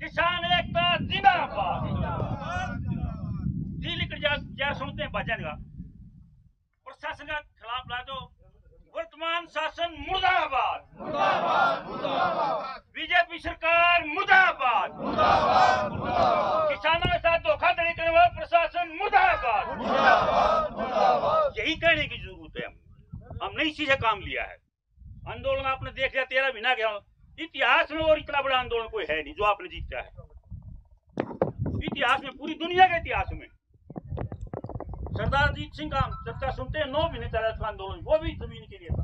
किसान एकता जिंदाबाद। दिल्ली क्या सुनते हैं भजन का, प्रशासन का खिलाफ ला दो, वर्तमान शासन मुर्दाबाद, बीजेपी सरकार मुर्दाबाद, किसानों के साथ धोखाधड़ी करने वाला प्रशासन मुर्दाबाद। यही कहने की जरूरत है। हमने इसी से काम लिया है। आंदोलन आपने देख लिया, 13 महीना गया इतिहास में, और इतना बड़ा आंदोलन कोई है नहीं जो आपने जीता है इतिहास में, पूरी दुनिया के इतिहास में। सरदार अजीत सिंह का चर्चा सुनते हैं, 9 महीने चला था आंदोलन, वो भी जमीन के लिए था।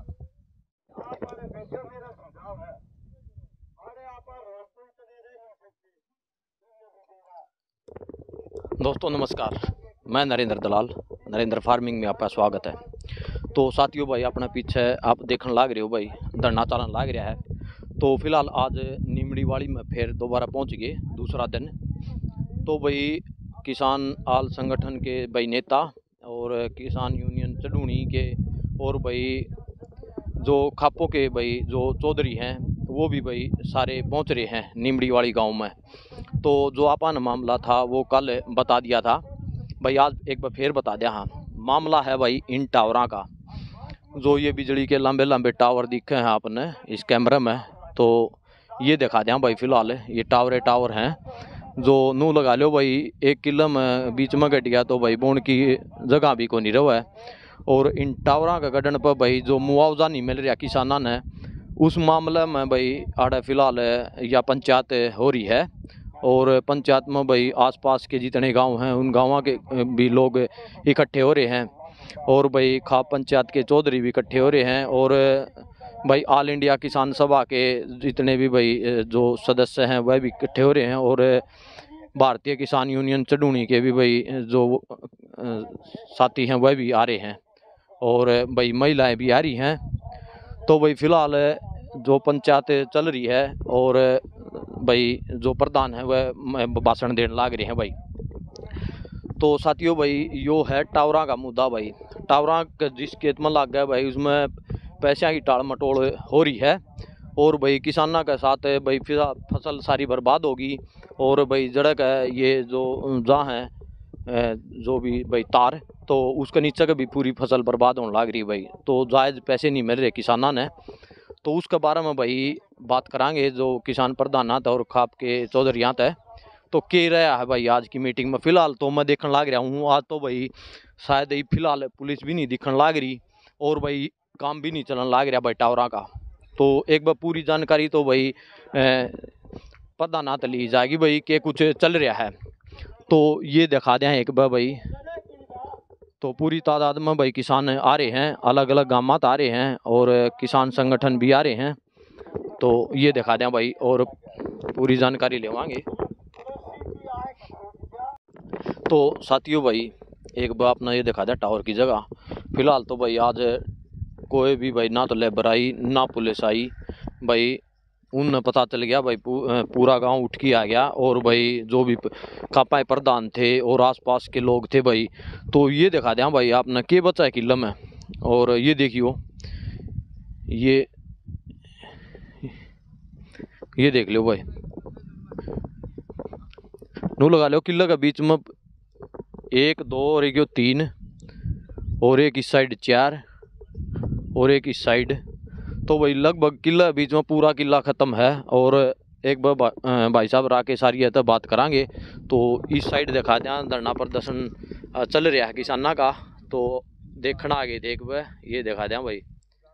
दोस्तों नमस्कार, मैं नरेंद्र दलाल, नरेंद्र फार्मिंग में आपका स्वागत है। तो साथियों भाई, अपने पीछे आप देखने लाग रहे हो भाई, धरना चालन लाग रहा है। तो फिलहाल आज नीमड़ीवाड़ी में फिर दोबारा पहुंच गए, दूसरा दिन। तो भाई किसान आल संगठन के भाई नेता और किसान यूनियन चडूनी के और भाई जो खापों के भाई जो चौधरी हैं वो भी भाई सारे पहुंच रहे हैं नीमड़ीवाड़ी गांव में। तो जो आपन मामला था वो कल बता दिया था भाई, आज एक बार फिर बता दिया। हाँ, मामला है भाई इन टावरों का, जो ये बिजली के लंबे लंबे टावर दिखे हैं आपने इस कैमरे में। तो ये दिखा दें भाई, फिलहाल ये टावर हैं जो नू लगा लो भाई 1 किलो में बीच में घट गया तो भाई बोन की जगह भी को नहीं रहा है। और इन टावरों का गठन पर भाई जो मुआवजा नहीं मिल रहा किसानों ने, उस मामले में भाई आड़े फिलहाल या पंचायत हो रही है। और पंचायत में भाई आसपास के जितने गांव हैं उन गाँवों के भी लोग इकट्ठे हो रहे हैं, और भाई खाप पंचायत के चौधरी भी इकट्ठे हो रहे हैं, और भाई ऑल इंडिया किसान सभा के जितने भी भाई जो सदस्य हैं वह भी इकट्ठे हो रहे हैं, और भारतीय किसान यूनियन चडूनी के भी भाई जो साथी हैं वह भी आ रहे हैं, और भाई महिलाएं भी आ रही हैं। तो भाई फिलहाल जो पंचायत चल रही है और भाई जो प्रधान है वह भाषण देने लाग रहे हैं भाई। तो साथियों भाई यो है टावरा का मुद्दा भाई। टावरा जिस खेत में लग गया भाई उसमें पैसा की टाल मटोल हो रही है, और भाई किसानों के साथ भाई फसल सारी बर्बाद होगी। और भाई जड़क है ये जो जहाँ है जो भी भाई तार, तो उसके नीचे का भी पूरी फसल बर्बाद होने लग रही भाई। तो जायज़ पैसे नहीं मिल रहे किसानों ने, तो उसके बारे में भाई बात करांगे जो किसान प्रधान था और खाप के चौधरी थे। तो के रहा है भाई आज की मीटिंग में। फिलहाल तो मैं देखने लग रहा हूँ आज तो भाई शायद ही फिलहाल पुलिस भी नहीं दिखने लग रही, और भाई काम भी नहीं चलने लग रहा भाई टावरा का। तो एक बार पूरी जानकारी तो भाई प्रधान ली जाएगी भाई कि कुछ चल रहा है। तो ये दिखा दें एक बार भाई। तो पूरी तादाद में भाई किसान आ रहे हैं, अलग अलग गाँव आ रहे हैं, और किसान संगठन भी आ रहे हैं। तो ये दिखा दें भाई और पूरी जानकारी लेवाएंगे। तो साथियों भाई एक बार अपना ये दिखा दें टावर की जगह। फिलहाल तो भाई आज कोई भी भाई ना तो लेबर आई ना पुलिस आई भाई। उन पता चल गया भाई पूरा गांव उठ के आ गया, और भाई जो भी खापा प्रधान थे और आसपास के लोग थे भाई। तो ये दिखा दें भाई आपने के बचा है किला में। और ये देखियो, ये देख लो भाई, नू लगा लो किला का बीच में 1 2 और एक 3, और एक इस साइड 4 और एक इस साइड। तो भाई लगभग किला बीच में पूरा किला ख़त्म है। और एक बार भाई साहब रा के सारी है तो बात करांगे। तो इस साइड दिखा दें धरना प्रदर्शन चल रहा है किसाना का, तो देखना आगे देख वे ये दिखा दें भाई।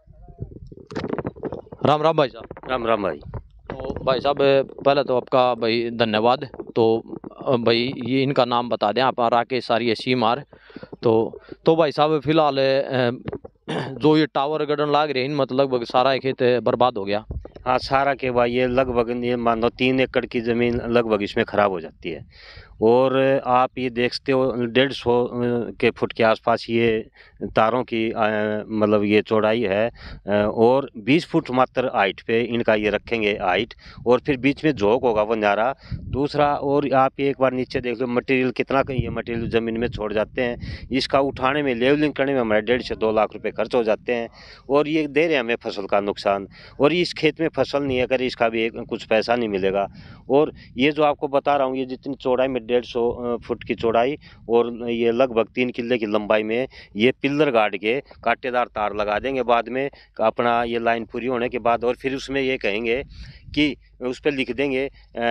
राम राम भाई साहब। राम राम भाई। तो भाई साहब पहले तो आपका भाई धन्यवाद। तो भाई ये इनका नाम बता दें आप, राकेश सारी सीमार। तो भाई साहब फिलहाल जो ये टावर गढ़न लाग रहे हैं मतलब सारा खेत बर्बाद हो गया। हाँ सारा के भाई ये लगभग ये मान लो 3 एकड़ की ज़मीन लगभग इसमें ख़राब हो जाती है। और आप ये देखते हो 150 के फुट के आसपास ये तारों की मतलब ये चौड़ाई है, और 20 फुट मात्र हाइट पे इनका ये रखेंगे हाइट, और फिर बीच में झोंक होगा वो न्यारा दूसरा। और आप एक बार नीचे देख लो मटेरियल कितना ये मटेरियल ज़मीन में छोड़ जाते हैं। इसका उठाने में लेवलिंग करने में हमारे 1.5 से 2 लाख रुपए खर्च हो जाते हैं, और ये दे रहे हैं हमें फसल का नुकसान। और इस खेत में फसल नहीं है, अगर इसका भी कुछ पैसा नहीं मिलेगा। और ये जो आपको बता रहा हूँ, ये जितनी चौड़ाई में 150 फुट की चौड़ाई और ये लगभग 3 किले की लंबाई में ये पिल्लर गाड़ के कांटेदार तार लगा देंगे बाद में अपना ये लाइन पूरी होने के बाद। और फिर उसमें ये कहेंगे कि उस पर लिख देंगे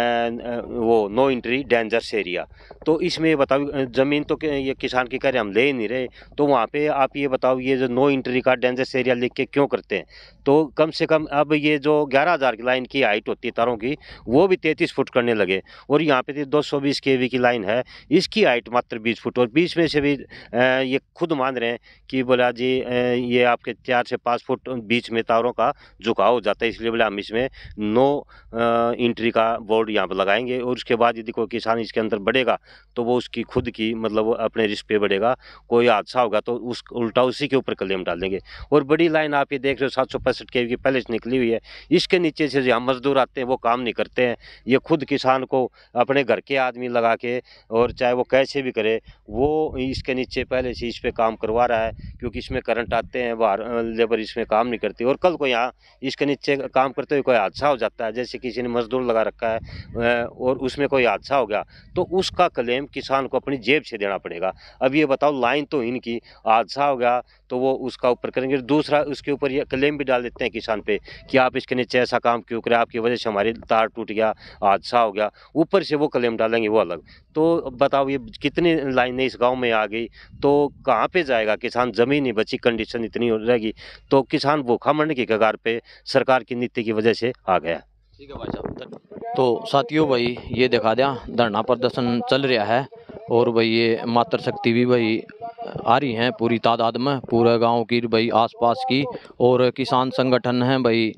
वो नो एंट्री डेंजरस एरिया। तो इसमें ये बताओ ज़मीन तो ये किसान की करें, हम ले ही नहीं रहे, तो वहाँ पे आप ये बताओ ये जो नो एंट्री का डेंजरस एरिया लिख के क्यों करते हैं? तो कम से कम अब ये जो 11,000 की लाइन की हाइट होती है तारों की, वो भी 33 फुट करने लगे। और यहाँ पे 220 kV की लाइन है, इसकी हाइट मात्र 20 फुट। और बीच में से भी ये खुद मान रहे हैं कि बोला जी ये आपके 4 से 5 फुट बीच में तारों का झुकाव हो जाता है, इसलिए बोले हम इसमें नो एंट्री का बोर्ड यहाँ पर लगाएंगे। और उसके बाद यदि कोई किसान इसके अंदर बढ़ेगा तो वो उसकी खुद की मतलब अपने रिस्क पे बढ़ेगा, कोई हादसा होगा तो उस उल्टा उसी के ऊपर क्लेम डाल देंगे। और बड़ी लाइन आप ये देख रहे हो 765 kV की पहले से निकली हुई है, इसके नीचे से जो मजदूर आते हैं वो काम नहीं करते हैं, ये खुद किसान को अपने घर के आदमी लगा के और चाहे वो कैसे भी करे वो इसके नीचे पहले से इस पे काम करवा रहा है, क्योंकि इसमें करंट आते हैं, बाहर लेबर इसमें काम नहीं करती। और कल को यहाँ इसके नीचे काम करते हुए कोई हादसा हो जाता है, जैसे किसी ने मजदूर लगा रखा है और उसमें कोई हादसा हो गया तो उसका क्लेम किसान को अपनी जेब से देना पड़ेगा। अब ये बताओ लाइन तो इनकी, हादसा हो गया तो वो उसका ऊपर करेंगे। दूसरा उसके ऊपर ये क्लेम भी डाल देते हैं किसान पे कि आप इसके नीचे ऐसा काम क्यों करें, आपकी वजह से हमारी तार टूट गया, हादसा हो गया, ऊपर से वो क्लेम डालेंगे वो अलग। तो बताओ ये कितनी लाइनें इस गाँव में आ गई तो कहाँ पे जाएगा किसान? ज़मीन नहीं बची, कंडीशन इतनी हो रहेगी तो किसान भूखा मरने की कगार पे सरकार की नीति की वजह से आ गया। ठीक है भाई साहब। तो साथियों भाई ये दिखा दिया धरना प्रदर्शन चल रहा है और भाई ये मातृ शक्ति भी भाई आ रही हैं पूरी तादाद में, पूरे गांव की भाई आसपास की, और किसान संगठन हैं भाई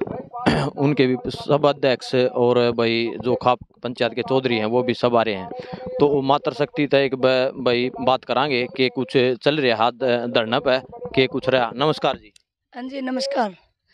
उनके भी सब अध्यक्ष और भाई जो खाप पंचायत के चौधरी हैं वो भी सब आ रहे हैं। तो मातृ शक्ति तक एक भाई बात करांगे कि कुछ चल रहा है धरना पे के कुछ रहा। नमस्कार जी। हाँ जी नमस्कार।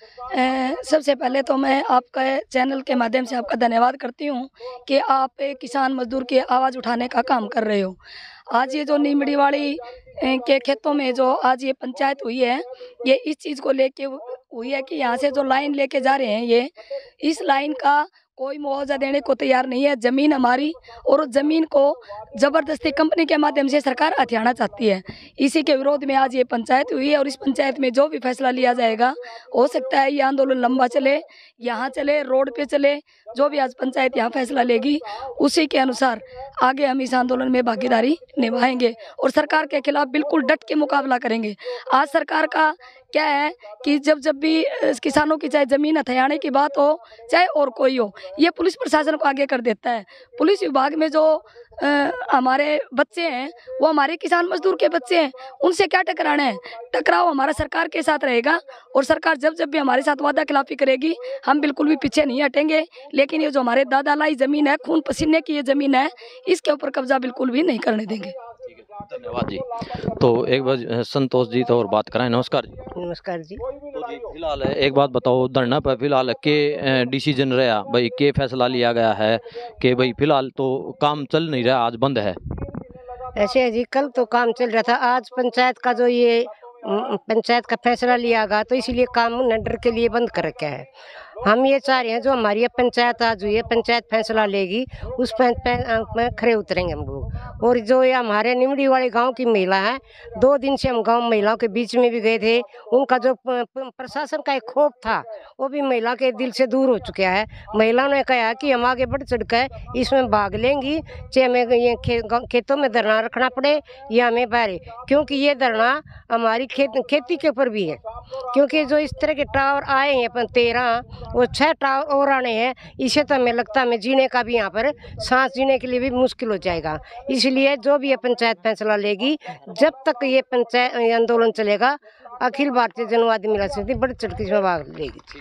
सबसे पहले तो मैं आपका चैनल के माध्यम से आपका धन्यवाद करती हूँ कि आप एक किसान मजदूर की आवाज़ उठाने का काम कर रहे हो। आज ये जो नीमड़ीवाड़ी के खेतों में जो आज ये पंचायत हुई है, ये इस चीज़ को लेके हुई है कि यहाँ से जो लाइन लेके जा रहे हैं ये इस लाइन का कोई मुआवजा देने को तैयार नहीं है। ज़मीन हमारी और उस ज़मीन को ज़बरदस्ती कंपनी के माध्यम से सरकार हथियाना चाहती है। इसी के विरोध में आज ये पंचायत हुई है और इस पंचायत में जो भी फैसला लिया जाएगा, हो सकता है ये आंदोलन लंबा चले, यहाँ चले, रोड पे चले, जो भी आज पंचायत यहाँ फैसला लेगी उसी के अनुसार आगे हम इस आंदोलन में भागीदारी निभाएंगे और सरकार के खिलाफ बिल्कुल डट के मुकाबला करेंगे। आज सरकार का क्या है कि जब भी किसानों की चाहे ज़मीन हथियाने की बात हो चाहे और कोई हो, ये पुलिस प्रशासन को आगे कर देता है। पुलिस विभाग में जो हमारे बच्चे हैं वो हमारे किसान मजदूर के बच्चे हैं, उनसे क्या टकराना है? टकराव हमारा सरकार के साथ रहेगा और सरकार जब भी हमारे साथ वादा खिलाफी करेगी हम बिल्कुल भी पीछे नहीं हटेंगे। लेकिन ये जो हमारे दादा लाई ज़मीन है, खून पसीने की ये ज़मीन है, इसके ऊपर कब्जा बिल्कुल भी नहीं करने देंगे। धन्यवाद जी। तो एक बार संतोष जी तो और बात कराएं। नमस्कार जी। नमस्कार जी। तो जी फिलहाल एक बात बताओ, धरना पर फिलहाल के डिसीजन रहा भाई, के फैसला लिया गया है कि भाई फिलहाल तो काम चल नहीं रहा, आज बंद है? ऐसे है जी, कल तो काम चल रहा था, आज पंचायत का जो ये पंचायत का फैसला लिया गया तो इसीलिए काम नडर के लिए बंद कर रखा है। हम ये चाह रहे हैं जो हमारी ये पंचायत आज हुई है, पंचायत फैसला लेगी उस में खड़े उतरेंगे हम लोग। और जो ये हमारे निमड़ी वाले गांव की महिला है, 2 दिन से हम गांव महिलाओं के बीच में भी गए थे, उनका जो प्रशासन का एक खौफ था वो भी महिला के दिल से दूर हो चुका है। महिलाओं ने कहा कि हम आगे बढ़ चढ़ कर इसमें भाग लेंगी, चाहे हमें ये खेतों में धरना रखना पड़े या हमें बाहर, क्योंकि ये धरना हमारी खेती के ऊपर भी है। क्योंकि जो इस तरह के टावर आए हैं अपन 13 और 6 टावर और आने हैं, इसे तो हमें लगता है हमें जीने का भी यहाँ पर सांस जीने के लिए भी मुश्किल हो जाएगा। इसलिए जो भी ये पंचायत फैसला लेगी, जब तक ये पंचायत आंदोलन चलेगा, अखिल भारतीय जनवादी महिला समिति बढ़ चढ़ के इसमें भाग लेगी।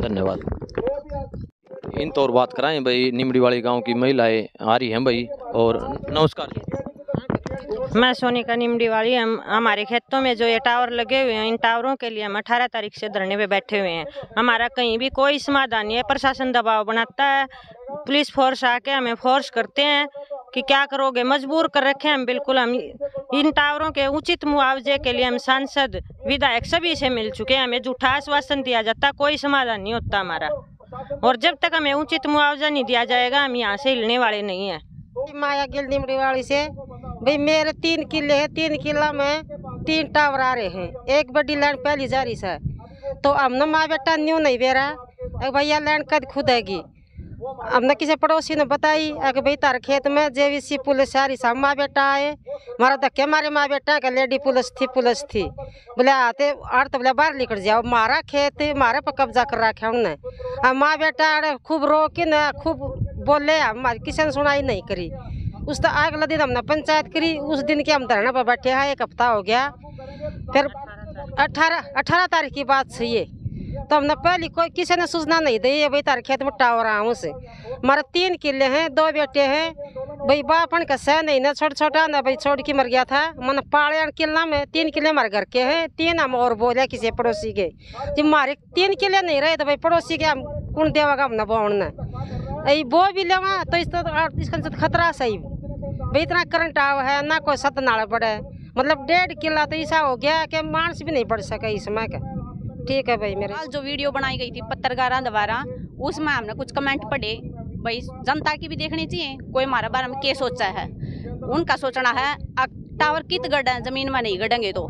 धन्यवाद। इन तो और बात कराएं भाई, निमड़ीवाड़ी गांव की महिलाएं आ रही हैं भाई। और नमस्कार जी। मैं सोनिका निमड़ीवाड़ी। हमारे खेतों में जो ये टावर लगे हुए हैं, इन टावरों के लिए हम 18 तारीख से धरने पे बैठे हुए हैं। हमारा कहीं भी कोई समाधान नहीं है, प्रशासन दबाव बनाता है, पुलिस फोर्स आके हमें फोर्स करते हैं कि क्या करोगे, मजबूर कर रखे हैं हम बिल्कुल। हम इन टावरों के उचित मुआवजे के लिए हम सांसद विधायक सभी से मिल चुके हैं, हमें झूठा आश्वासन दिया जाता, कोई समाधान नहीं होता हमारा। और जब तक हमें उचित मुआवजा नहीं दिया जाएगा हम यहाँ से हिलने वाले नहीं हैं। माया गिल निमड़ी वाली से भाई मेरे 3 किले है, 3 किला में 3 टावर आ रहे हैं, एक बड़ी लाइन पहली जा रही है, तो हमने माँ बेटा न्यू नहीं बेरा भैया लैंड कद खुदेगी। हमने किसी पड़ोसी ने बताई कि भाई तार खेत में जेवीसी पुलिस आ रही सब माँ बेटा आए, मारा धक्के मारे माँ बेटा का लेडी पुलिस थी बोले आते आर तो बोले बाहर निकल जाओ, मारा खेत मारे पर कब्जा कर रखा उनने। अब माँ बेटा खूब रो के न खूब बोले, हमारी किसी ने सुनाई नहीं करी। उस तो अगला दिन हमने पंचायत करी, उस दिन के हम धरना पर बैठे हैं, 1 हफ्ता हो गया। फिर 18 तारीख की बात है ये, तो हमने पहले कोई किसी ने सूचना नहीं दी भाई तारे खेत में टावर आऊँ से। हमारे 3 किले हैं, 2 बेटे हैं, भाई बापन का सह नहीं ना छोटा ना भाई छोड़ के मर गया था। मैंने पाड़े किला में 3 किले हमारे घर के हैं, 3 हम और बोले किसी पड़ोसी के, जब हमारे 3 किले नहीं रहे तो भाई पड़ोसी के हम कौन देवागा हमने बोड़ना वो भी लेवा। तो इसका खतरा सही भाई इतना करंट आव है ना, कोई सत नाला पड़े, मतलब 1.5 किला तो ऐसा हो गया कि मानस भी नहीं बढ़ सका इस समय का। ठीक है भाई। मेरे जो वीडियो बनाई गई थी पत्रकारों द्वारा उसमें हमने कुछ कमेंट पढ़े, भाई जनता की भी देखनी चाहिए, कोई हमारे बारे में क्या सोचा है। उनका सोचना है टावर कित गढ़ जमीन में नहीं गढ़ेंगे तो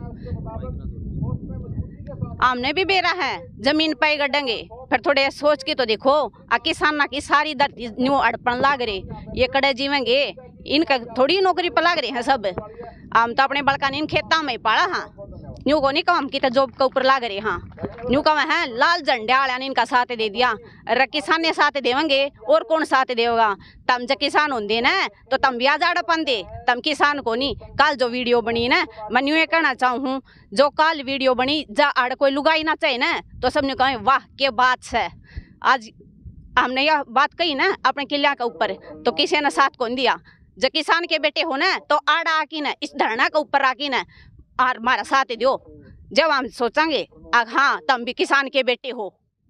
हमने भी बेरा है जमीन पे गढ़ेंगे। फिर थोड़े सोच के तो देखो किसान की सारी धरती न्यू अड़पन लाग रहे, ये कड़े जीवेंगे, इनका थोड़ी नौकरी पर लाग रहे हैं सब। हम तो अपने बड़का इन खेता में पाला हाँ, न्यू को नहीं कम की तो जॉब के ऊपर लाग रहे हाँ, न्यू कम है लाल झंडे वाले ने इनका साथ दे दिया, किसान ने साथ देवेंगे और कौन साथ देगा। तम जब किसान होंगे ना तो तम ब्याज अड़पन दे, तम किसान को नहीं। कल जो वीडियो बनी ना मैं न्यू ये कहना चाहूँ, जो कल वीडियो बनी जा आड़ कोई लुगाई ना चाहिए ना तो सबने कहा वाह क्या बात है। आज हमने यह बात कही ना अपने किला के ऊपर तो किसी ने साथ कौन दिया। जब किसान के बेटे हो ना तो आड़ आकी ना इस धरना के ऊपर आकी ना और हमारा साथ दो, जब हम सोचेंगे हाँ तुम भी किसान के बेटे हो।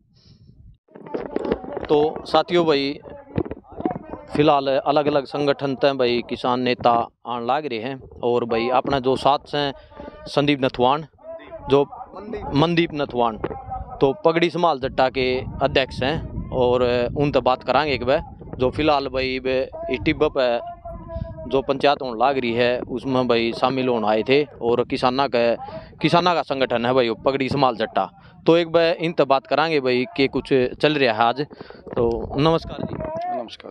तो साथियों भाई फिलहाल अलग अलग संगठन तय भाई किसान नेता आन लाग रहे हैं, और भाई अपना जो साथ हैं संदीप नथवान, जो मनदीप नथवान तो पगड़ी समाल जट्टा के अध्यक्ष हैं, और उनसे बात कराएंगे एक बार जो फिलहाल भाई टिब्बा पे जो पंचायत होने लाग रही है उसमें भाई शामिल होने आए थे, और किसाना का संगठन है भाई पगड़ी समाल जट्टा। तो एक बार इन तक बात कराएंगे भाई कि कुछ चल रहा है आज। तो नमस्कार जी। नमस्कार।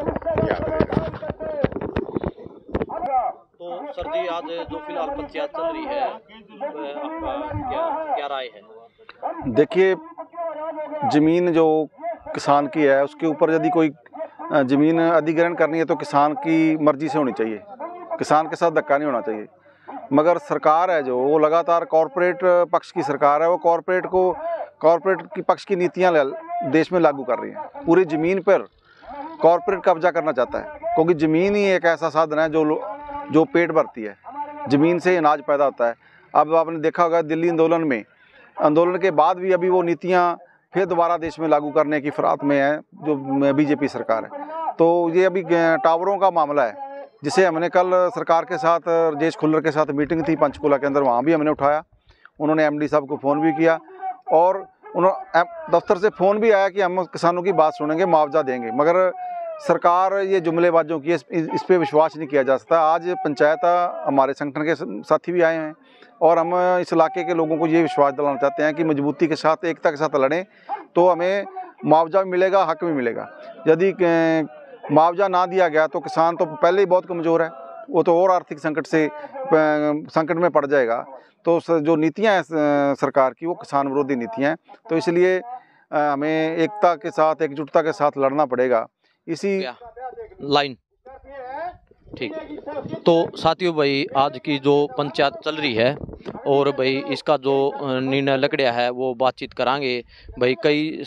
तो सर जी आज जो फिलहाल पंचायत चल रही है आपका क्या राय है? देखिए जमीन जो किसान की है उसके ऊपर यदि कोई ज़मीन अधिग्रहण करनी है तो किसान की मर्जी से होनी चाहिए, किसान के साथ धक्का नहीं होना चाहिए। मगर सरकार है जो वो लगातार कॉरपोरेट पक्ष की सरकार है, वो कॉरपोरेट की पक्ष की नीतियां देश में लागू कर रही हैं। पूरी ज़मीन पर कॉरपोरेट कब्जा करना चाहता है, क्योंकि ज़मीन ही एक ऐसा साधन है जो पेट भरती है, ज़मीन से अनाज पैदा होता है। अब आपने देखा होगा दिल्ली आंदोलन के बाद भी अभी वो नीतियाँ फिर दोबारा देश में लागू करने की फिराक में है जो बीजेपी सरकार है। तो ये अभी टावरों का मामला है जिसे हमने कल सरकार के साथ राजेश खुल्लर के साथ मीटिंग थी पंचकूला के अंदर, वहाँ भी हमने उठाया। उन्होंने एमडी साहब को फ़ोन भी किया और दफ्तर से फ़ोन भी आया कि हम किसानों की बात सुनेंगे, मुआवजा देंगे। मगर सरकार ये जुमलेबाजों की इस पर विश्वास नहीं किया जा सकता। आज पंचायत हमारे संगठन के साथी भी आए हैं और हम इस इलाके के लोगों को ये विश्वास दिलाना चाहते हैं कि मजबूती के साथ, एकता के साथ लड़ें तो हमें मुआवजा भी मिलेगा, हक भी मिलेगा। यदि मुआवजा ना दिया गया तो किसान तो पहले ही बहुत कमज़ोर है, वो तो और आर्थिक संकट में पड़ जाएगा। तो जो नीतियाँ हैं सरकार की वो किसान विरोधी नीतियाँ हैं, तो इसलिए हमें एकता के साथ, एकजुटता के साथ लड़ना पड़ेगा। इसी लाइन ठीक। तो साथियों भाई आज की जो पंचायत चल रही है और भाई इसका जो निर्णय लकड़िया है वो बातचीत करांगे। भाई कई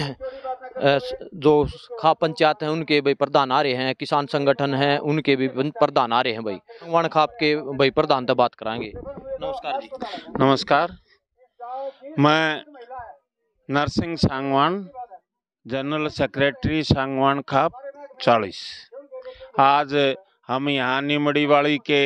जो खा पंचायत हैं उनके भाई प्रधान आ रहे हैं, किसान संगठन हैं उनके भी प्रधान आ रहे हैं। भाई वन खाप के भाई प्रधान से बात कराएंगे। नमस्कार जी। नमस्कार, मैं नरसिंह सांगवान, जनरल सेक्रेटरी सांगवान खाप 40। आज हम यहाँ निमड़ीवाड़ी के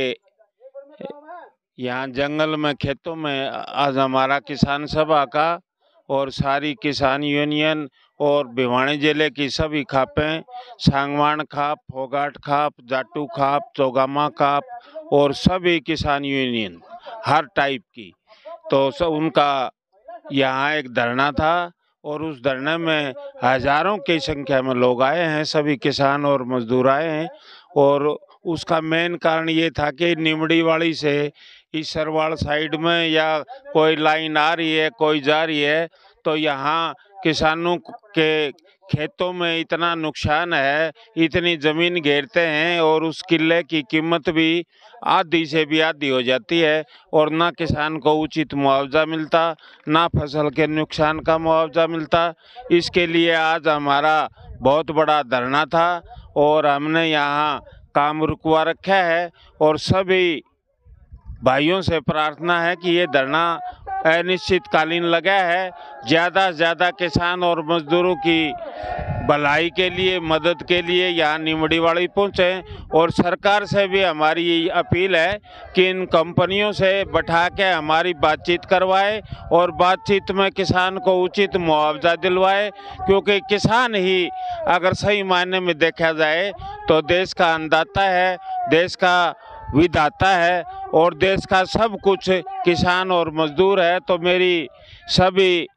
यहाँ जंगल में खेतों में आज हमारा किसान सभा का और सारी किसान यूनियन और भिवानी जिले की सभी खापें, सांगवान खाप, फोगाट खाप, जाटू खाप, चौगामा खाप और सभी किसान यूनियन हर टाइप की, तो सब उनका यहाँ एक धरना था और उस धरने में हजारों की संख्या में लोग आए हैं, सभी किसान और मजदूर आए हैं। और उसका मेन कारण ये था कि निमड़ीवाड़ी से इस सरवाड़ साइड में या कोई लाइन आ रही है, कोई जा रही है, तो यहाँ किसानों के खेतों में इतना नुकसान है, इतनी ज़मीन घेरते हैं और उस किले की कीमत भी आधी से भी आधी हो जाती है और ना किसान को उचित मुआवजा मिलता, ना फसल के नुकसान का मुआवजा मिलता। इसके लिए आज हमारा बहुत बड़ा धरना था और हमने यहाँ काम रुकवा रखा है और सभी भाइयों से प्रार्थना है कि ये धरना अनिश्चितकालीन लगा है। ज़्यादा से ज़्यादा किसान और मजदूरों की भलाई के लिए, मदद के लिए यहाँ निमड़ीवाड़ी पहुँचें और सरकार से भी हमारी यही अपील है कि इन कंपनियों से बैठा के हमारी बातचीत करवाए और बातचीत में किसान को उचित मुआवजा दिलवाए, क्योंकि किसान ही अगर सही मायने में देखा जाए तो देश का अन्नदाता है, देश का विधाता है और देश का सब कुछ किसान और मजदूर है। तो मेरी सभी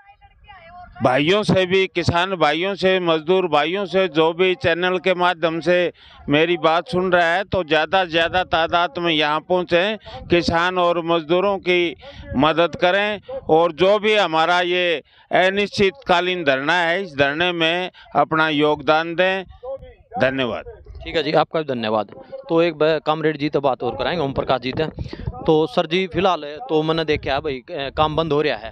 भाइयों से भी, किसान भाइयों से, मजदूर भाइयों से, जो भी चैनल के माध्यम से मेरी बात सुन रहा है, तो ज़्यादा से ज़्यादा तादाद में यहाँ पहुँचें, किसान और मजदूरों की मदद करें और जो भी हमारा ये अनिश्चितकालीन धरना है, इस धरने में अपना योगदान दें। धन्यवाद। ठीक है जी, आपका भी धन्यवाद। तो एक कामरेड जी तो बात और कराएंगे, ओम प्रकाश जी थे। तो सर जी फिलहाल तो मैंने देखा है भाई काम बंद हो रहा है,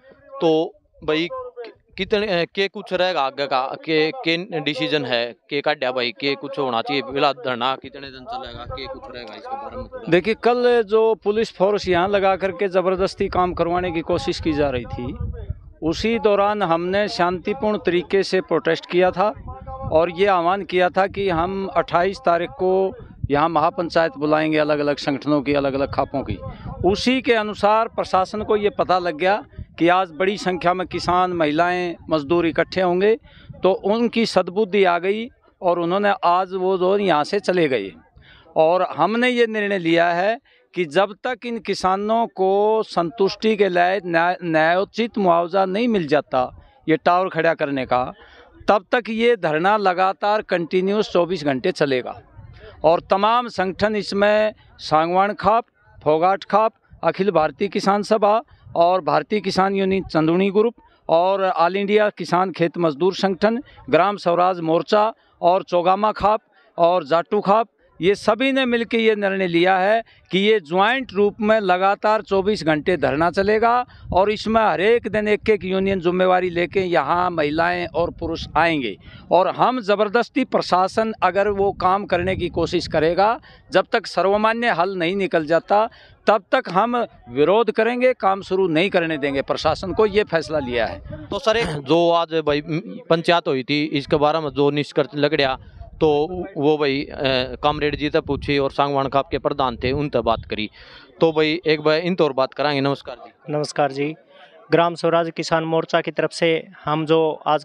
तो भाई कितने के कुछ रहेगा आगे का के डिसीजन है के काटा भाई के कुछ होना चाहिए, फिलहाल धरना कितने दिन चलेगा, के कुछ रहेगा इसके बारे में थोड़ा? देखिए, कल जो पुलिस फोर्स यहाँ लगा करके ज़बरदस्ती काम करवाने की कोशिश की जा रही थी, उसी दौरान हमने शांतिपूर्ण तरीके से प्रोटेस्ट किया था और ये आह्वान किया था कि हम 28 तारीख को यहाँ महापंचायत बुलाएंगे, अलग अलग संगठनों की, अलग अलग खापों की। उसी के अनुसार प्रशासन को ये पता लग गया कि आज बड़ी संख्या में किसान, महिलाएं, मजदूर इकट्ठे होंगे, तो उनकी सद्बुद्धि आ गई और उन्होंने आज वो जो यहाँ से चले गए। और हमने ये निर्णय लिया है कि जब तक इन किसानों को संतुष्टि के लिए न्यायोचित मुआवजा नहीं मिल जाता ये टावर खड़ा करने का, तब तक ये धरना लगातार कंटिन्यूस 24 घंटे चलेगा। और तमाम संगठन इसमें सांगवान खाप, फोगाट खाप, अखिल भारतीय किसान सभा और भारतीय किसान यूनियन चंदुनी ग्रुप और ऑल इंडिया किसान खेत मजदूर संगठन, ग्राम स्वराज मोर्चा और चौगामा खाप और जाटू खाप, ये सभी ने मिलकर ये निर्णय लिया है कि ये ज्वाइंट रूप में लगातार 24 घंटे धरना चलेगा और इसमें हर एक दिन एक एक यूनियन जिम्मेवारी लेके यहाँ महिलाएं और पुरुष आएंगे। और हम ज़बरदस्ती प्रशासन अगर वो काम करने की कोशिश करेगा, जब तक सर्वमान्य हल नहीं निकल जाता तब तक हम विरोध करेंगे, काम शुरू नहीं करने देंगे। प्रशासन को ये फैसला लिया है। तो सर जो आज भाई पंचायत हुई थी इसके बारे में जो निष्कर्ष लग रहा, तो वो भाई कामरेड जी तक पूछी और सांगवान खाप के प्रधान थे उन तक बात करी, तो भाई एक बार इन तो और बात कराएंगे। नमस्कार जी। नमस्कार जी। ग्राम स्वराज किसान मोर्चा की तरफ से हम जो आज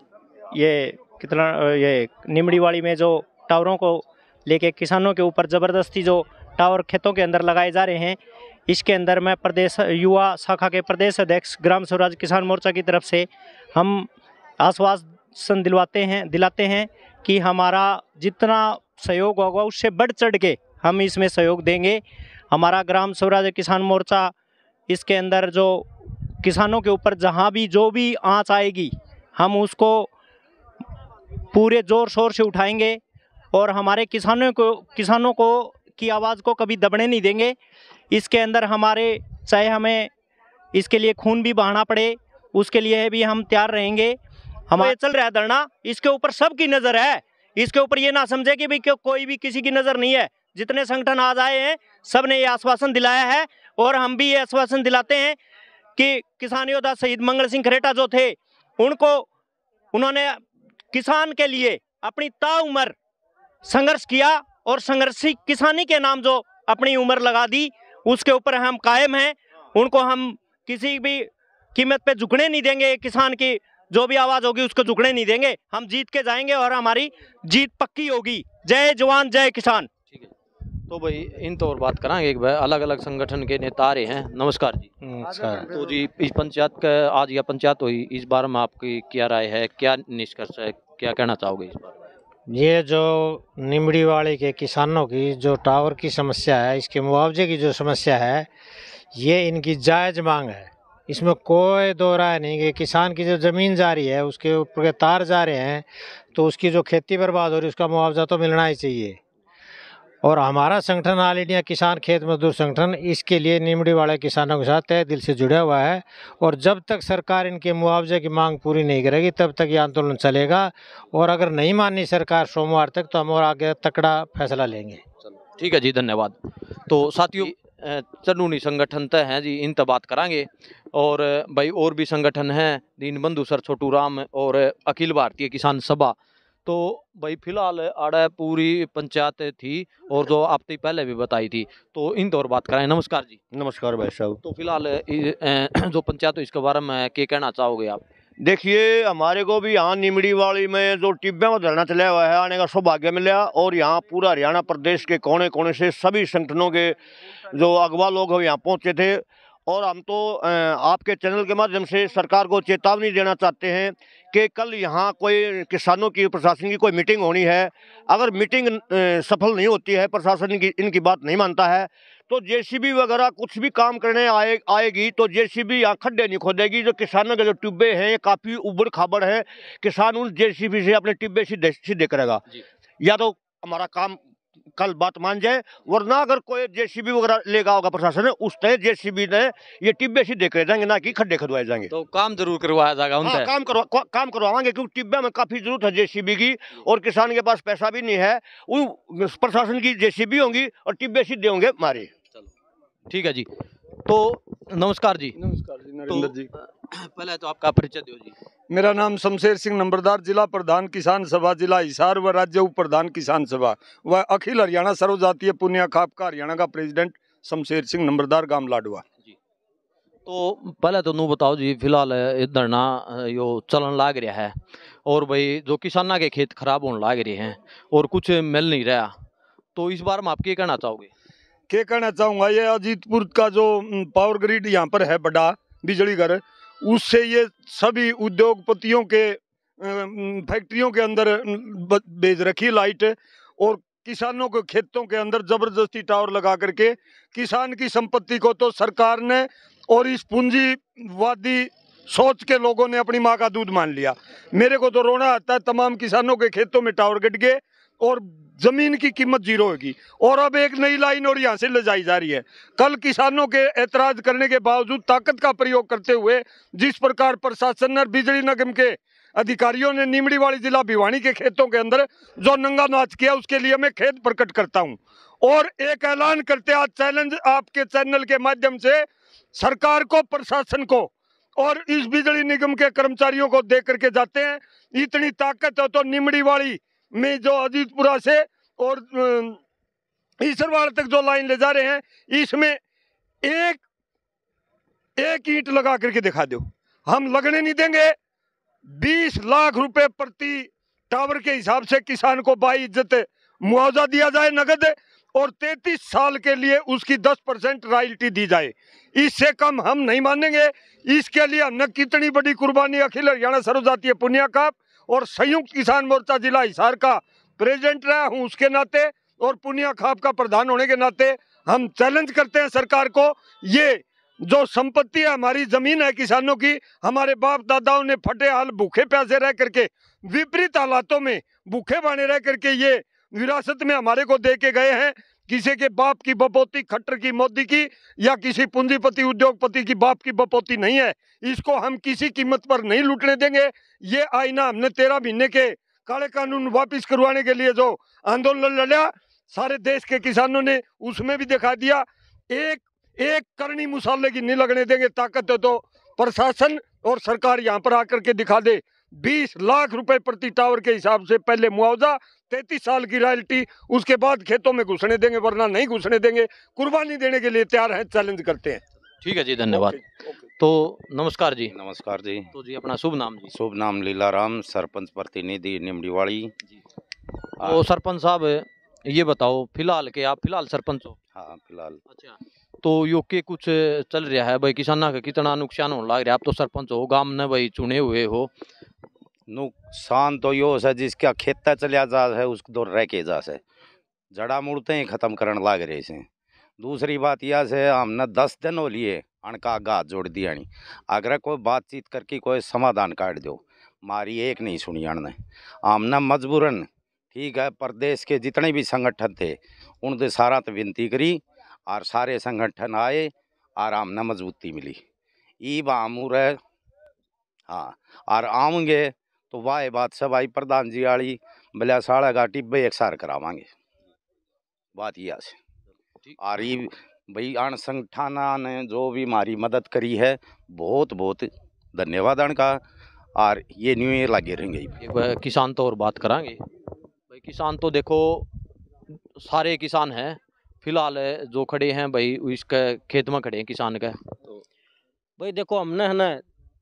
ये निमड़ीवाड़ी में जो टावरों को लेके किसानों के ऊपर ज़बरदस्ती जो टावर खेतों के अंदर लगाए जा रहे हैं, इसके अंदर मैं प्रदेश युवा शाखा के प्रदेश अध्यक्ष ग्राम स्वराज किसान मोर्चा की तरफ से हम आश्वासन दिलाते हैं कि हमारा जितना सहयोग होगा उससे बढ़ चढ़ के हम इसमें सहयोग देंगे। हमारा ग्राम स्वराज किसान मोर्चा इसके अंदर जो किसानों के ऊपर जहाँ भी जो भी आंच आएगी हम उसको पूरे ज़ोर शोर से उठाएंगे और हमारे किसानों को की आवाज़ को कभी दबने नहीं देंगे। इसके अंदर हमारे चाहे हमें इसके लिए खून भी बहाना पड़े उसके लिए भी हम तैयार रहेंगे। हमारे चल रहा है धरना, इसके ऊपर सबकी नज़र है। इसके ऊपर ये ना समझे कि भाई कोई भी किसी की नज़र नहीं है। जितने संगठन आज आए हैं सब ने ये आश्वासन दिलाया है और हम भी ये आश्वासन दिलाते हैं कि किसान योद्धा शहीद मंगल सिंह खरेटा जो थे उन्होंने किसान के लिए अपनी ताउम्र संघर्ष किया और संघर्षी किसानी के नाम जो अपनी उम्र लगा दी उसके ऊपर हम कायम हैं। उनको हम किसी भी कीमत पे झुकने नहीं देंगे। किसान की जो भी आवाज होगी उसको झुकने नहीं देंगे। हम जीत के जाएंगे और हमारी जीत पक्की होगी। जय जवान जय किसान। ठीक है, तो भाई इन तो और बात करांगे एक भाई अलग अलग संगठन के नेता आ रहे हैं। नमस्कार जी। नमस्कार। तो जी इस पंचायत का आज यह पंचायत हुई, इस बारे में आपकी क्या राय है, क्या निष्कर्ष है, क्या कहना चाहोगे इस बारे में? ये जो निमड़ीवाड़ी के किसानों की जो टावर की समस्या है, इसके मुआवजे की जो समस्या है, ये इनकी जायज़ मांग है। इसमें कोई दो राय नहीं कि किसान की जो ज़मीन जा रही है, उसके ऊपर के तार जा रहे हैं, तो उसकी जो खेती बर्बाद हो रही है उसका मुआवजा तो मिलना ही चाहिए। और हमारा संगठन ऑल इंडिया किसान खेत मजदूर संगठन इसके लिए निमड़ीवाड़े किसानों के साथ तहे दिल से जुड़ा हुआ है। और जब तक सरकार इनके मुआवजे की मांग पूरी नहीं करेगी तब तक ये आंदोलन चलेगा। और अगर नहीं मानी सरकार सोमवार तक तो हम और आगे तकड़ा फैसला लेंगे। ठीक है जी, धन्यवाद। तो साथियों कानूनी संगठन तय हैं जी, इन तक बात करांगे। और भाई और भी संगठन हैं, दीनबंधु सर छोटू राम और अखिल भारतीय किसान सभा। तो भाई फिलहाल आड़ा पूरी पंचायत थी और जो आपने पहले भी बताई थी, तो इन दौर बात कराएं। नमस्कार जी। नमस्कार भाई साहब। तो फिलहाल जो पंचायत इसके बारे में क्या कहना चाहोगे आप? देखिए, हमारे को भी यहाँ निमड़ीवाड़ी में जो टिब्बे में धरना चला हुआ है, आने का सौभाग्य मिला। और यहाँ पूरा हरियाणा प्रदेश के कोने कोने से सभी संगठनों के जो अगवा लोग हैं यहाँ पहुँचे थे। और हम तो आपके चैनल के माध्यम से सरकार को चेतावनी देना चाहते हैं कि कल यहाँ कोई किसानों की प्रशासन की कोई मीटिंग होनी है। अगर मीटिंग सफल नहीं होती है, प्रशासन की इनकी बात नहीं मानता है, तो जेसीबी वगैरह कुछ भी काम करने आएगी तो जेसीबी यहाँ खड्डे नहीं खोदेगी। जो किसानों के जो टिब्बे हैं ये काफ़ी उबड़ खाबड़ है, किसान उन जेसीबी से अपने टिब्बे सीधे करेगा। या तो हमारा काम कल बात मान जाए, वरना अगर कोई जेसीबी वगैरह लेगा होगा प्रशासन, उस तरह जेसीबी ने ये टिब्बे सीधे करे जाएंगे, ना कि खड्डे खुदवाए जाएंगे। तो काम जरूर करवाया जाएगा उनसे। हाँ, काम करवाएंगे, क्योंकि टिब्बे में काफी जरूरत है जेसीबी की। और किसान के पास पैसा भी नहीं है, उन प्रशासन की जेसीबी होंगी और टिब्बे सीधे होंगे हमारे। ठीक है जी। तो नमस्कार जी। नमस्कार जी, नरेंद्र जी। पहले तो आपका परिचय दो जी। मेरा नाम शमशेर सिंह नंबरदार, जिला प्रधान किसान सभा जिला हिसार व राज्य उप प्रधान किसान सभा व अखिल हरियाणा सर्वजातीय पुनिया खाप का हरियाणा का प्रेसिडेंट शमशेर सिंह नंबरदार, गांव लाडवा जी। तो पहले तो नू बताओ जी, फिलहाल धरना यो चलन लाग रहा है और भाई जो किसाना के खेत खराब होने लाग रहे हैं और कुछ मिल नहीं रहा, तो इस बार में आप क्या कहना चाहोगे? क्या कहना चाहूँगा, ये अजीतपुर का जो पावर ग्रिड यहाँ पर है बड़ा बिजली घर, उससे ये सभी उद्योगपतियों के फैक्ट्रियों के अंदर भेज रखी लाइट। और किसानों के खेतों के अंदर जबरदस्ती टावर लगा करके किसान की संपत्ति को तो सरकार ने और इस पूंजीवादी सोच के लोगों ने अपनी माँ का दूध मान लिया। मेरे को तो रोना आता है, तमाम किसानों के खेतों में टावर गट गए और जमीन की कीमत जीरो होगी। और अब एक नई लाइन और यहाँ से ले जाई जा रही है। कल किसानों के एतराज करने के बावजूद ताकत का प्रयोग करते हुए जिस प्रकार प्रशासन और बिजली निगम के अधिकारियों ने निमड़ीवाड़ी जिला भिवानी के खेतों के अंदर जो नंगा नाच किया, उसके लिए मैं खेद प्रकट करता हूँ। और एक ऐलान करते आज चैलेंज आपके चैनल के माध्यम से सरकार को, प्रशासन को और इस बिजली निगम के कर्मचारियों को दे करके जाते हैं, इतनी ताकत है तो निमड़ीवाड़ी में जो अजीतपुरा से और ईसरवाड़ तक जो लाइन ले जा रहे हैं, इसमें एक ईंट लगा करके दिखा दो, हम लगने नहीं देंगे। 20 लाख रुपए प्रति टावर के हिसाब से किसान को बाइज्जत मुआवजा दिया जाए नगद, और 33 साल के लिए उसकी 10% रॉयल्टी दी जाए। इससे कम हम नहीं मानेंगे। इसके लिए हमने कितनी बड़ी कुर्बानी अखिल हरियाणा सर्वजातीय पुनिया खाप और संयुक्त किसान मोर्चा जिला हिसार का प्रेसिडेंट रहा हूँ उसके नाते और पुनिया खाप का प्रधान होने के नाते हम चैलेंज करते हैं सरकार को। ये जो संपत्ति है, हमारी जमीन है किसानों की, हमारे बाप दादाओं ने फटे हाल भूखे प्यासे रह करके, विपरीत हालातों में भूखे बाने रह करके ये विरासत में हमारे को दे के गए हैं। किसी के बाप की बपोती, खट्टर की, मोदी की या किसी पूंजीपति उद्योगपति की बाप की बपोती नहीं है। इसको हम किसी कीमत पर नहीं लूटने देंगे। ये आईना हमने 13 महीने के काले कानून वापस करवाने के लिए जो आंदोलन लड़ा, सारे देश के किसानों ने उसमें भी दिखा दिया। एक करनी मुसाले की नहीं लगने देंगे। ताकत है तो प्रशासन और सरकार यहाँ पर आकर के दिखा दे। 20 लाख रुपए प्रति टावर के हिसाब से पहले मुआवजा, 33 साल की रॉयल्टी, उसके बाद खेतों में घुसने देंगे, वरना नहीं घुसने देंगे। कुर्बानी देने के लिए तैयार हैं, चैलेंज करते हैं। ठीक है जी, धन्यवाद। तो नमस्कार जी। नमस्कार जी। तो जी अपना शुभ नाम जी। शुभ नाम लीलाराम, सरपंच प्रतिनिधि निमड़ीवाड़ी। तो सरपंच साहब ये बताओ, फिलहाल के आप फिलहाल सरपंच हो? हाँ फिलहाल। अच्छा, तो यो के कुछ चल रहा है भाई, किसाना का कितना नुकसान होने लग रहा है? आप तो सरपंच हो, गांव ने भाई चुने हुए हो। नुकसान तो यो है जिसका खेता चलिया जा है उसको तो रह के जा से जड़ा मुड़ते ही खत्म करने लग रहे से। दूसरी बात यह है हमने 10 दिन हो लिए अणका गात जोड़ दिया नहीं, अगर कोई बातचीत करके कोई समाधान काट दो, मारी एक नहीं सुनी अणने। हमने मजबूरन ठीक है प्रदेश के जितने भी संगठन थे उनसे सारा तो विनती करी और सारे संगठन आए और हमने मजबूती मिली। ई बामूर है हाँ, और आऊँगे तो वाह बात सब आई प्रधान जी वाली भले साढ़ा घाटी भाई एक सार करावांगे, बात यह है। और ये भाई अण संगठना ने जो भी हमारी मदद करी है बहुत बहुत धन्यवाद अणका, और ये न्यू ईयर लगे रहेंगे। किसान तो और बात करांगे भाई, किसान तो देखो सारे किसान हैं फिलहाल जो खड़े हैं भाई, इसके खेत में खड़े हैं किसान का। तो भाई देखो हमने है ना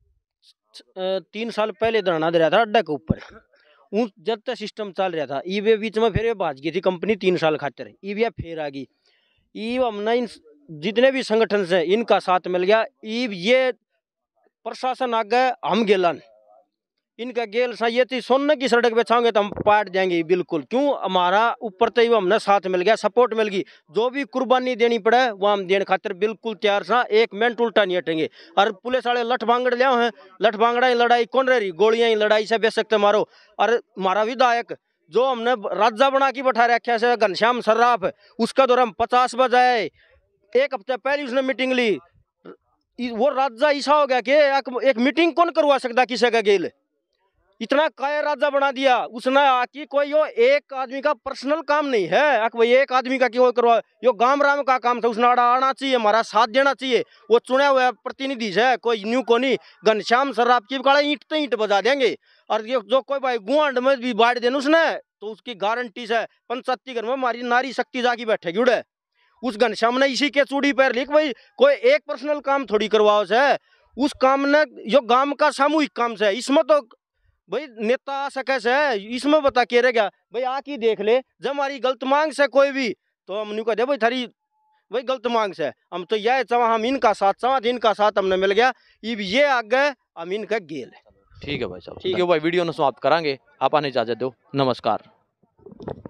3 साल पहले धरना दे रहा था अड्डा के ऊपर, जब तक सिस्टम चल रहा था ईवे बीच में फिर भाज गई थी कंपनी 3 साल खातिर, ईवे फिर आ गई। ईव हमने इन जितने भी संगठन से इनका साथ मिल गया। ईव ये प्रशासन आ गए हम गेलन, इनका गेल सा ये थी सोने की सड़क पे छाओगे तो हम पाट जाएंगे बिल्कुल। क्यों हमारा ऊपर तो हमने साथ मिल गया, सपोर्ट मिल गई, जो भी कुर्बानी देनी पड़े वो हम देने खातिर बिल्कुल तैयार सा, एक मिनट उल्टा नहीं हटेंगे। और पुलिस वाले लठ भांगड़ लिया हैं, लठ भांगड़ा ही लड़ाई कौन रही, गोलियां ही लड़ाई से बेसकते मारो। और हमारा विधायक जो हमने राजा बना के बैठा रखा है घनश्याम सर्राफ, उसका दौर हम 50 बजाए, 1 हफ्ते पहले उसने मीटिंग ली। वो राजा ऐसा हो गया कि एक मीटिंग कौन करवा सकता किसी का गेल, इतना काय राजा बना दिया उसने आके। कोई यो एक आदमी का पर्सनल काम नहीं है, भाई एक आदमी का क्यों करवा, यो गांव राम का काम था, उसने आना चाहिए, हमारा साथ देना चाहिए। वो चुने हुए प्रतिनिधि है, कोई न्यू को नहीं। घनश्याम सर्राफ की काला ईंट तो ईंट बजा देंगे। और ये जो कोई भाई गुआंड में भी बांट देना उसने तो उसकी गारंटी से पंचायती घर में हमारी नारी शक्ति जाके बैठेगी उड़े। उस घनश्याम ने इसी के चूड़ी पैर लिख, भाई कोई एक पर्सनल काम थोड़ी करवाओ से, उस काम ने यो गांव का सामूहिक काम से, इसमें तो भाई नेता आ सके से, इसमें बता के रह गया भाई आके देख ले। जब हमारी गलत मांग से कोई भी तो हम नहीं कहते भाई थारी भाई गलत मांग से, हम तो यह चाह हम इनका साथ चाह, इनका साथ हमने मिल गया, ये आगे हम इनका गेल है। ठीक है भाई साहब, ठीक है भाई, वीडियो ने समाप्त करांगे, आप आने इजाजत दो, नमस्कार।